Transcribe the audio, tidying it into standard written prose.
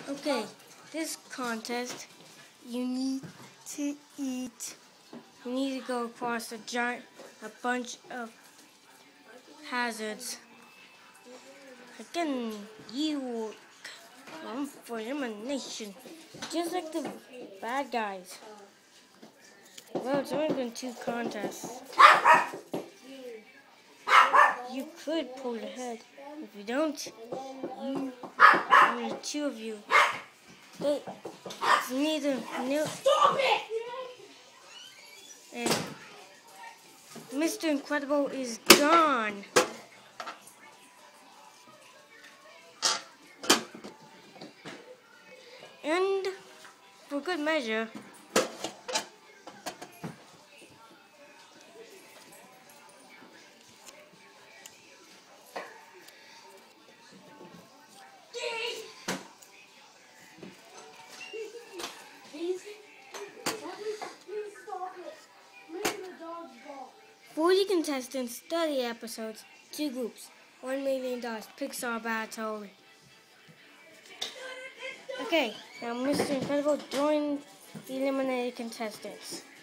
Okay, this contest, you need to eat. You need to go across a bunch of hazards. Again, you will come for elimination, just like the bad guys. Well, it's only been 2 contests. You could pull ahead. If you don't, only 2 of you. It's neither new. Stop it! And Mr. Incredible is gone. And for good measure, $40 contestants, 30 episodes, 2 groups, $1 million, Pixar battle. Okay, now Mr. Incredible join the eliminated contestants.